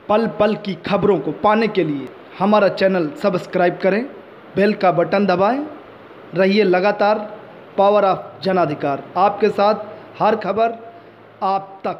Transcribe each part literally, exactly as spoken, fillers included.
पल पल की खबरों को पाने के लिए हमारा चैनल सब्सक्राइब करें, बेल का बटन दबाएं। रहिए लगातार पावर ऑफ जनाधिकार, आपके साथ हर खबर आप तक।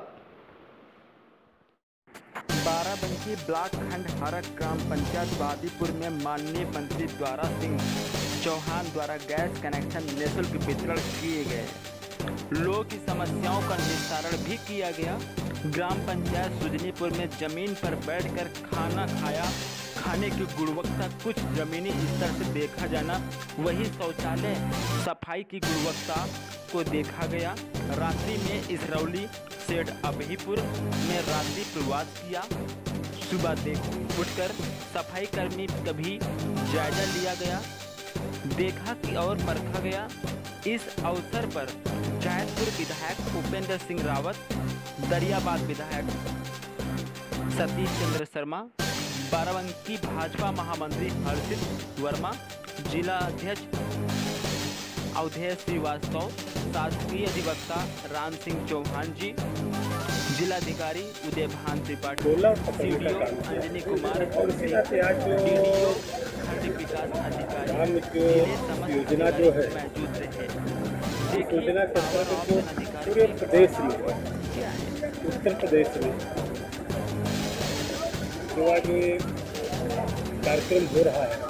बाराबंकी ब्लॉक खंड हरक ग्राम पंचायत वादीपुर में माननीय मंत्री द्वारा सिंह चौहान द्वारा गैस कनेक्शन निःशुल्क वितरण किए गए। लोगों की समस्याओं का निस्तारण भी किया गया। ग्राम पंचायत सुजनीपुर में जमीन पर बैठकर खाना खाया। खाने की गुणवत्ता कुछ जमीनी स्तर से देखा जाना, वही शौचालय सफाई की गुणवत्ता को देखा गया। रात्रि में इसरौली सेठ अभीपुर में रात्रि प्रवास किया। सुबह देख उठकर सफाई कर्मी का भी जायजा लिया गया, देखा कि और परखा गया। इस अवसर पर जैतपुर विधायक उपेंद्र सिंह रावत, दरियाबाद विधायक सतीश चंद्र शर्मा, बाराबंकी भाजपा महामंत्री हर्षित वर्मा, जिला अध्यक्ष अवधेश श्रीवास्तव, शासकीय अधिवक्ता राम सिंह चौहान जी, जिलाधिकारी उदय भान त्रिपाठी, सीडीओ अंजनी कुमार, डीडीओ खंड विकास अधिकारी योजना जो है मौजूद रहे। योजना के अंतर्गत जो पूरे प्रदेश में, उत्तर प्रदेश में जो आज ये कार्यक्रम हो रहा है,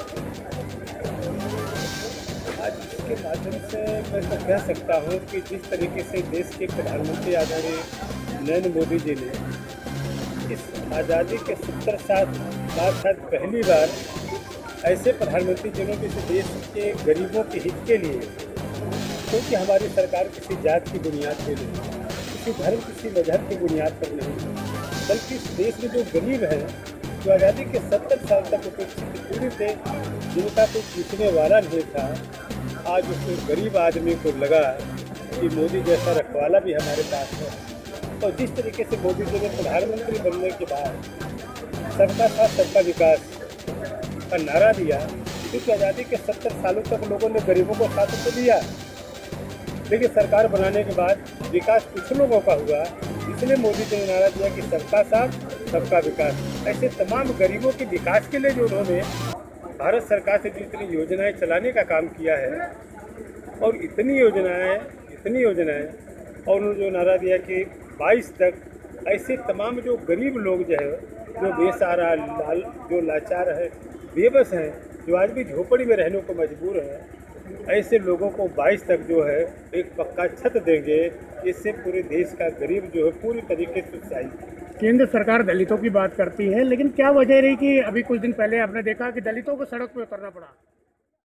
आज इसके माध्यम से मैं तो कह सकता हूँ कि जिस तरीके से देश के प्रधानमंत्री आदरणीय नरेंद्र मोदी जी ने इस आज़ादी के सत्तर साल बाद शायद पहली बार ऐसे प्रधानमंत्री जिन्होंने इस देश के गरीबों के हित के लिए, क्योंकि तो हमारी सरकार किसी जात की बुनियाद पर नहीं, किसी धर्म किसी मजहब की बुनियाद पर नहीं, बल्कि इस देश में जो गरीब हैं, जो आज़ादी के सत्तर साल तक उपेक्षित पूरी थे, जिनका कोई पूछने वाला नहीं था, आज उस गरीब आदमी को लगा कि मोदी जैसा रखवाला भी हमारे पास है। और जिस तरीके से मोदी जी ने प्रधानमंत्री बनने के बाद सबका साथ सबका विकास का नारा दिया, क्योंकि आज़ादी के सत्तर सालों तक लोगों ने गरीबों को साथ तो दिया, लेकिन सरकार बनाने के बाद विकास कुछ लोगों का हुआ, इसलिए मोदी जी ने नारा दिया कि सबका साथ सबका विकास। ऐसे तमाम गरीबों के विकास के लिए जो उन्होंने भारत सरकार से जितनी योजनाएं चलाने का काम किया है, और इतनी योजनाएं इतनी योजनाएं और उन्होंने जो नारा दिया कि बाईस तक ऐसे तमाम जो गरीब लोग जो है, जो बेसहारा, लाल जो लाचार है, बेबस हैं, जो आज भी झोपड़ी में रहने को मजबूर हैं, ऐसे लोगों को बाईस तक जो है एक पक्का छत देंगे। इससे पूरे देश का गरीब जो है पूरी तरीके से उत्साहित। केंद्र सरकार दलितों की बात करती है, लेकिन क्या वजह रही कि अभी कुछ दिन पहले आपने देखा कि दलितों को सड़क पर उतरना पड़ा?